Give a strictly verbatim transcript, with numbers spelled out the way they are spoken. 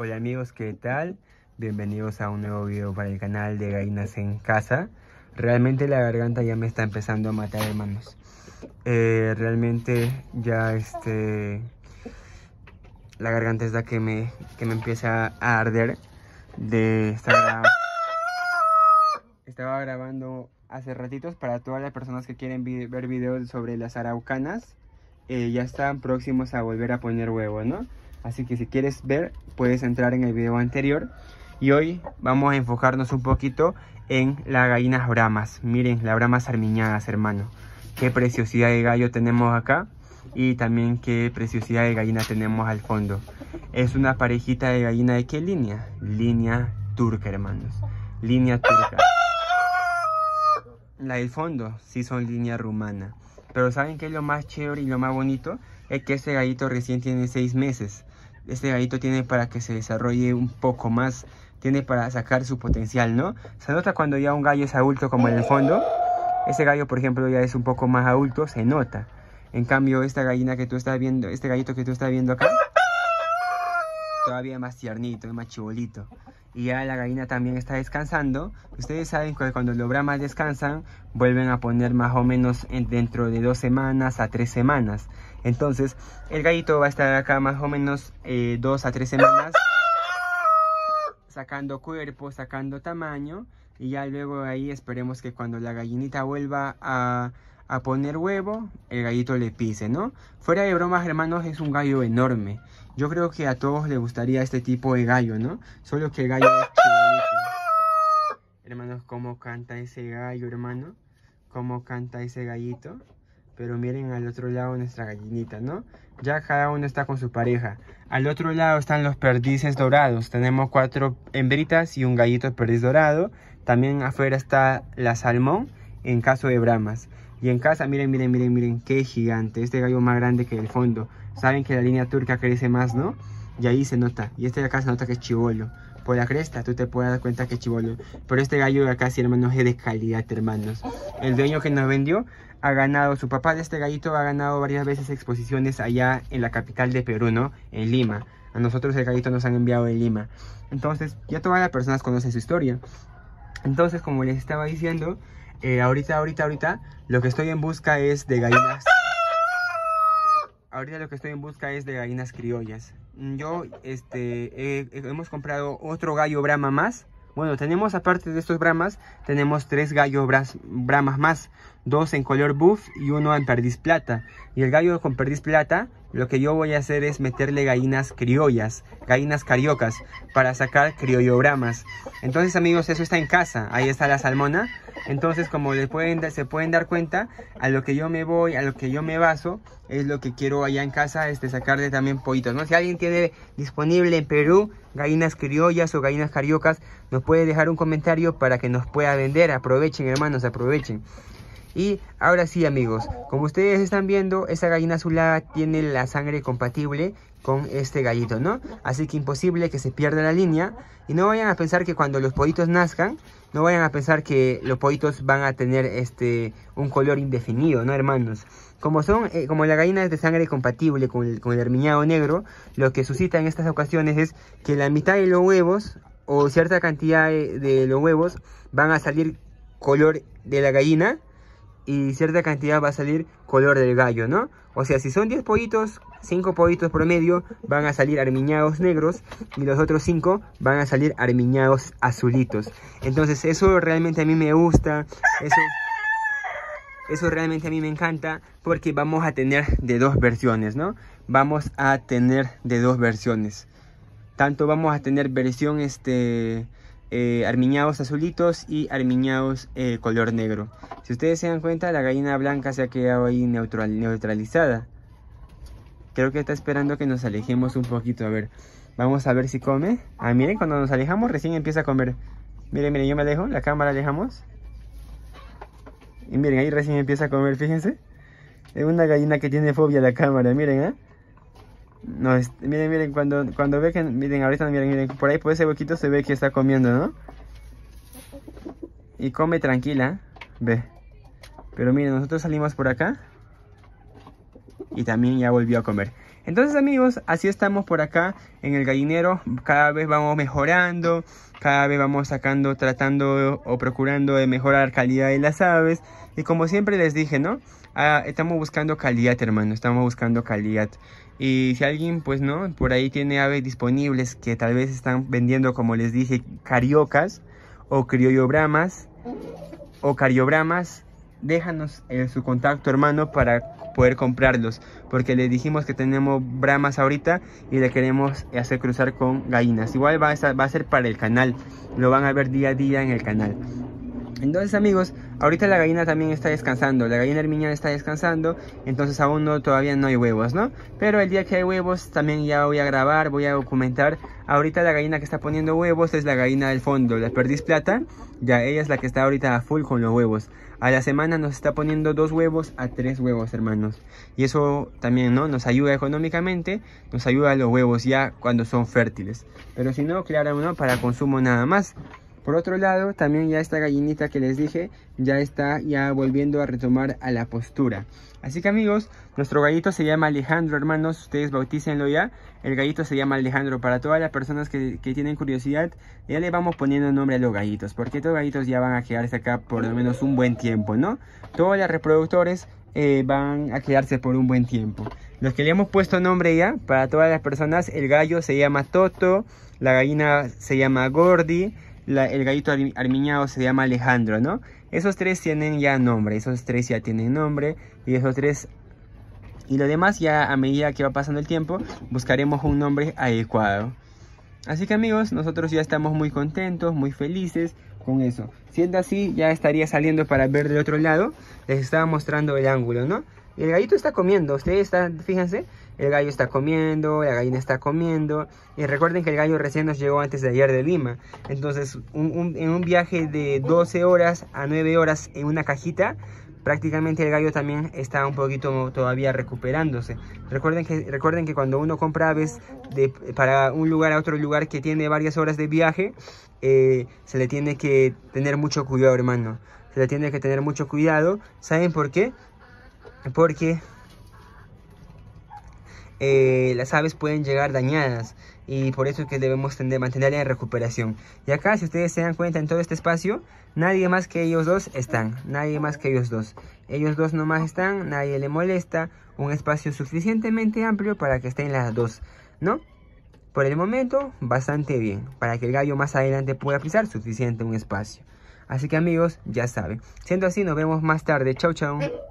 Hola amigos, ¿qué tal? Bienvenidos a un nuevo video para el canal de Gallinas en Casa. Realmente la garganta ya me está empezando a matar, hermanos. Eh, realmente ya este... La garganta es la que me, que me empieza a arder de estar grabando. Estaba grabando hace ratitos para todas las personas que quieren vi ver videos sobre las araucanas. Eh, ya están próximos a volver a poner huevo, ¿no? Así que si quieres ver, puedes entrar en el video anterior. Y hoy vamos a enfocarnos un poquito en las gallinas bramas. Miren, las bramas armiñadas, hermano. Qué preciosidad de gallo tenemos acá. Y también qué preciosidad de gallina tenemos al fondo. Es una parejita de gallina de qué línea? Línea turca, hermanos. Línea turca. La del fondo sí son línea rumana. Pero ¿saben qué es lo más chévere y lo más bonito? Es que este gallito recién tiene seis meses. Este gallito tiene para que se desarrolle un poco más. Tiene para sacar su potencial, ¿no? Se nota cuando ya un gallo es adulto como en el fondo. Ese gallo, por ejemplo, ya es un poco más adulto. Se nota. En cambio, esta gallina que tú estás viendo, este gallito que tú estás viendo acá, todavía es más tiernito, es más chibolito. Y ya la gallina también está descansando. Ustedes saben que cuando los bramas descansan, vuelven a poner más o menos en, dentro de dos semanas a tres semanas. Entonces, el gallito va a estar acá más o menos eh, dos a tres semanas, sacando cuerpo, sacando tamaño. Y ya luego ahí esperemos que cuando la gallinita vuelva a... a poner huevo, el gallito le pise, ¿no? Fuera de bromas, hermanos, es un gallo enorme. Yo creo que a todos les gustaría este tipo de gallo, ¿no? Solo que el gallo es chibolito. Hermanos, cómo canta ese gallo, hermano. Cómo canta ese gallito. Pero miren al otro lado nuestra gallinita, ¿no? Ya cada uno está con su pareja. Al otro lado están los perdices dorados. Tenemos cuatro hembritas y un gallito perdiz dorado. También afuera está la salmón, en caso de bramas. Y en casa, miren, miren, miren, miren, qué gigante. Este gallo más grande que el fondo. Saben que la línea turca crece más, ¿no? Y ahí se nota. Y este de acá se nota que es chibolo. Por la cresta, tú te puedes dar cuenta que es chibolo. Pero este gallo de acá, sí, hermanos, es de calidad, hermanos. El dueño que nos vendió ha ganado, su papá de este gallito ha ganado varias veces exposiciones allá en la capital de Perú, ¿no? En Lima. A nosotros el gallito nos han enviado de Lima. Entonces, ya todas las personas conocen su historia. Entonces, como les estaba diciendo... Eh, ahorita, ahorita, ahorita, lo que estoy en busca es de gallinas. Ahorita lo que estoy en busca es de gallinas criollas. Yo, este, eh, hemos comprado otro gallo brama más. Bueno, tenemos aparte de estos bramas, tenemos tres gallos bras, bramas más. Dos en color buff y uno en perdiz plata. Y el gallo con perdiz plata, lo que yo voy a hacer es meterle gallinas criollas, gallinas cariocas, para sacar criollo bramas. Entonces, amigos, eso está en casa. Ahí está la salmona. Entonces, como les pueden, se pueden dar cuenta, a lo que yo me voy, a lo que yo me baso, es lo que quiero allá en casa, este, sacarle también pollitos, ¿no? Si alguien tiene disponible en Perú gallinas criollas o gallinas cariocas, nos puede dejar un comentario para que nos pueda vender. Aprovechen, hermanos, aprovechen. Y ahora sí, amigos, como ustedes están viendo, esa gallina azulada tiene la sangre compatible con este gallito, ¿no? Así que imposible que se pierda la línea. Y no vayan a pensar que cuando los pollitos nazcan, no vayan a pensar que los pollitos van a tener este un color indefinido, ¿no, hermanos? Como son, eh, como la gallina es de sangre compatible con el, con el armiñado negro, lo que suscita en estas ocasiones es que la mitad de los huevos, o cierta cantidad de, de los huevos, van a salir color de la gallina, y cierta cantidad va a salir color del gallo, ¿no? O sea, si son diez pollitos, cinco pollitos promedio van a salir armiñados negros y los otros cinco van a salir armiñados azulitos. Entonces eso realmente a mí me gusta, eso, eso realmente a mí me encanta, porque vamos a tener de dos versiones, ¿no? Vamos a tener de dos versiones. Tanto vamos a tener versión este... Eh, armiñados azulitos y armiñados eh, color negro. Si ustedes se dan cuenta, la gallina blanca se ha quedado ahí neutral, neutralizada. Creo que está esperando que nos alejemos un poquito. A ver, vamos a ver si come. Ah, miren, cuando nos alejamos recién empieza a comer. Miren, miren, yo me alejo, la cámara alejamos. Y miren, ahí recién empieza a comer, fíjense. Es una gallina que tiene fobia a la cámara, miren, ¿eh? No, es, miren, miren, cuando, cuando ve que, miren, ahorita, miren, miren, por ahí por ese huequito se ve que está comiendo, ¿no? Y come tranquila, ve. Pero miren, nosotros salimos por acá y también ya volvió a comer. Entonces amigos, así estamos por acá en el gallinero. Cada vez vamos mejorando, cada vez vamos sacando, tratando o procurando de mejorar calidad de las aves. Y como siempre les dije, ¿no? Ah, estamos buscando calidad, hermano, estamos buscando calidad. Y si alguien, pues no, por ahí tiene aves disponibles que tal vez están vendiendo, como les dije, cariocas o criollobramas o cariobramas, déjanos eh, su contacto, hermano, para poder comprarlos, porque les dijimos que tenemos bramas ahorita y le queremos hacer cruzar con gallinas. Igual va a, estar, va a ser para el canal, lo van a ver día a día en el canal. Entonces amigos, ahorita la gallina también está descansando, la gallina armiñana está descansando, entonces aún no, todavía no hay huevos, ¿no? Pero el día que hay huevos también ya voy a grabar, voy a documentar. Ahorita la gallina que está poniendo huevos es la gallina del fondo, la perdiz plata, ya ella es la que está ahorita a full con los huevos. A la semana nos está poniendo dos huevos a tres huevos, hermanos. Y eso también, ¿no? Nos ayuda económicamente, nos ayuda a los huevos ya cuando son fértiles. Pero si no, claro, ¿no? Para consumo nada más. Por otro lado, también ya esta gallinita que les dije, ya está ya volviendo a retomar a la postura. Así que amigos, nuestro gallito se llama Alejandro, hermanos, ustedes bautícenlo ya. El gallito se llama Alejandro. Para todas las personas que, que tienen curiosidad, ya le vamos poniendo nombre a los gallitos, porque estos gallitos ya van a quedarse acá por lo menos un buen tiempo, ¿no? Todos los reproductores eh, van a quedarse por un buen tiempo. Los que le hemos puesto nombre ya, para todas las personas, el gallo se llama Toto, la gallina se llama Gordi, La, el gallito armiñado se llama Alejandro, ¿no? Esos tres tienen ya nombre, esos tres ya tienen nombre. Y esos tres... Y lo demás ya a medida que va pasando el tiempo, buscaremos un nombre adecuado. Así que amigos, nosotros ya estamos muy contentos, muy felices con eso. Siendo así, ya estaría saliendo para ver del otro lado. Les estaba mostrando el ángulo, ¿no? El gallito está comiendo, ustedes están, fíjense, el gallo está comiendo, la gallina está comiendo. Y recuerden que el gallo recién nos llegó antes de ayer de Lima. Entonces, un, un, en un viaje de doce horas a nueve horas en una cajita, prácticamente el gallo también está un poquito todavía recuperándose. Recuerden que, recuerden que cuando uno compra aves de, para un lugar a otro lugar que tiene varias horas de viaje, eh, se le tiene que tener mucho cuidado, hermano. Se le tiene que tener mucho cuidado. ¿Saben por qué? Porque eh, las aves pueden llegar dañadas y por eso es que debemos tener, mantenerla en recuperación. Y acá, si ustedes se dan cuenta, en todo este espacio, nadie más que ellos dos están. Nadie más que ellos dos. Ellos dos nomás están, nadie le molesta. Un espacio suficientemente amplio para que estén las dos, ¿no? Por el momento, bastante bien. Para que el gallo más adelante pueda pisar, suficiente un espacio. Así que amigos, ya saben. Siendo así, nos vemos más tarde. Chau, chau.